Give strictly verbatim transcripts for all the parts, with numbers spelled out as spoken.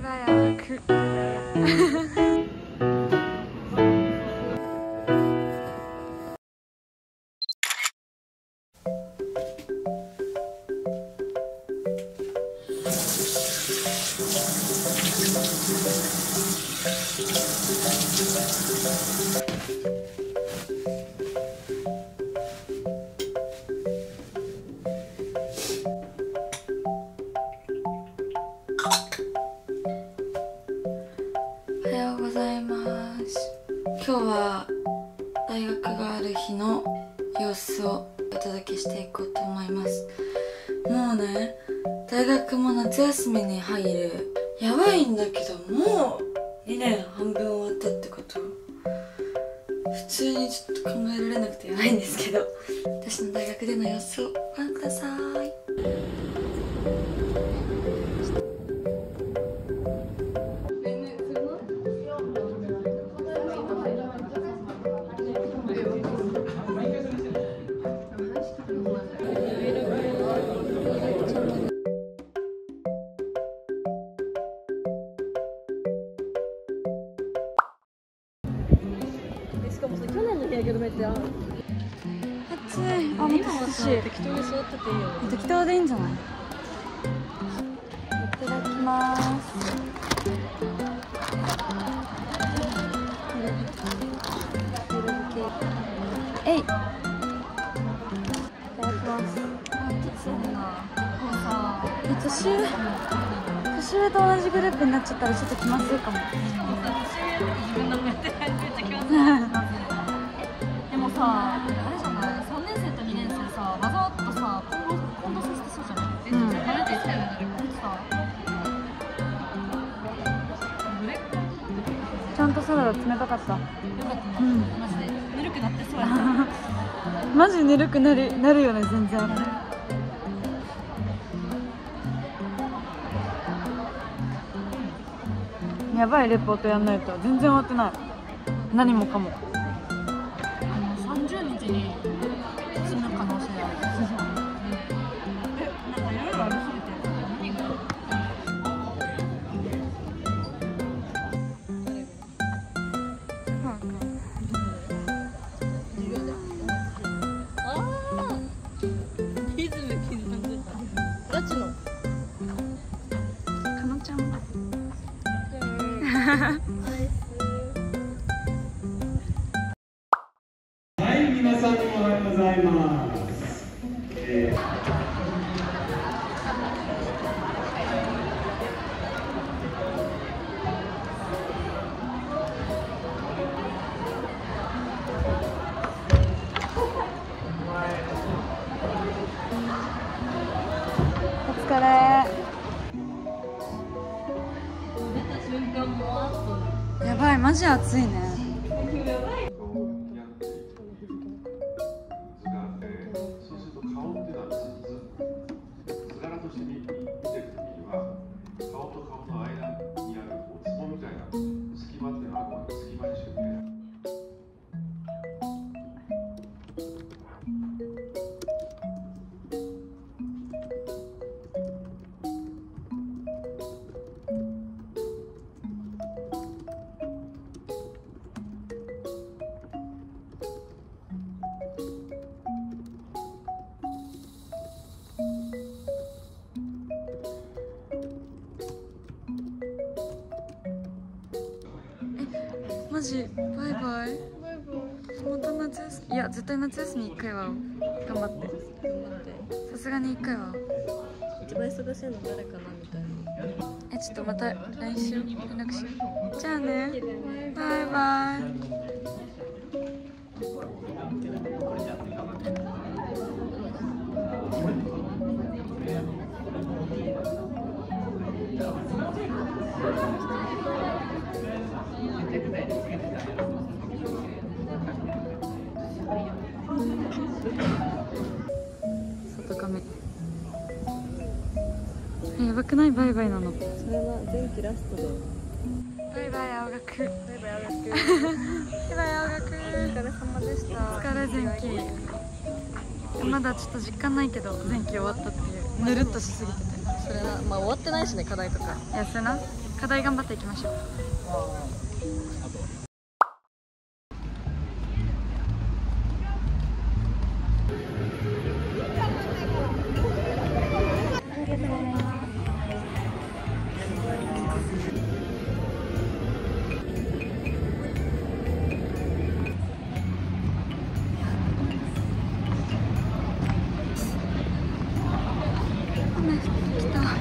バイ青学。おはようございます。今日は大学がある日の様子をお届けしていこうと思います。もうね、大学も夏休みに入る。やばいんだけど、もうにねんはんぶん終わったってこと。普通にちょっと考えられなくてやばいんですけど、私の大学での様子をご覧ください。 しかもさ、去年の日焼け止めってある。 暑い。あ、めっちゃ涼しい。 適当に座ってていいよね。 適当でいいんじゃない？いただきます。えい。いただきます。え、年上年上と同じグループになっちゃったらちょっと気まずいかも。 自分の目でめっちゃ気まずい。でもさ、あれじゃない、さんねん生とにねん生さ、わざとさ、混同混同させてそうじゃない？うん。やめて言ったよね、誰かさ。 ちゃんとサラダ冷たかった。 よかったな。 うん。 マジでぬるくなってそうやった。 マジぬるくなるなるよね、全然。やばいレポートやんないと全然終わってない。何もかも。 さんじゅうにちに死ぬ可能性ある。え、なんかいろいろありすぎて何が？ああ、リズム刻んでた。ガチのかのちゃんもはい、皆さんおはようございます。えーお疲れ。 出た瞬間もあっと。 やばい、マジ暑いね。 そうすると顔っていうのは図柄として見てるときには顔と顔の間にあるツボみたいな隙間っていうのはあくまで隙間にしか見えない。 マジバイバイ。バイバイ。また夏休み、いや絶対夏休み一回は頑張って。さすがに一回は。 一番忙しいの誰かなみたいな。 え、ちょっとまた来週連絡しよう。じゃあね。バイバイ。外髪。え、やばくない？バイバイなの。 それは前期ラストで。 バイバイ青学。 バイバイ青学。 バイバイ青学。 お疲れ様でした。 お疲れ前期。まだちょっと実感ないけど前期終わったっていう。ぬるっとしすぎてて。 それな、まあ終わってないしね、課題とか。 いや、それな。 課題頑張っていきましょう。雨降ってきた。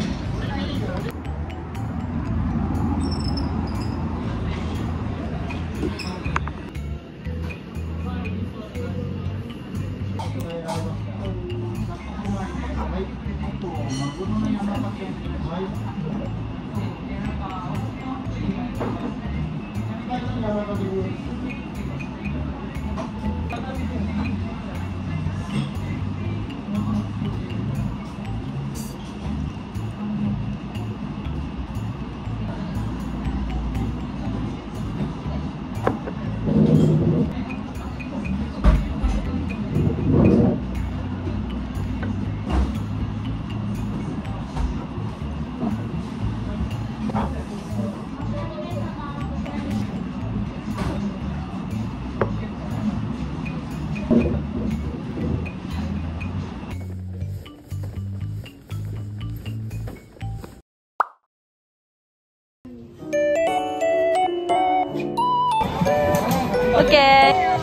オッケー。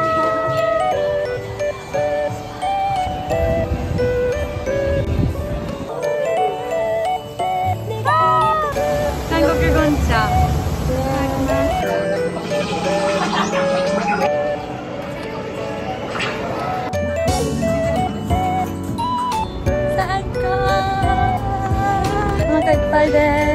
韓国ゴンチャ。最高。お腹いっぱいです。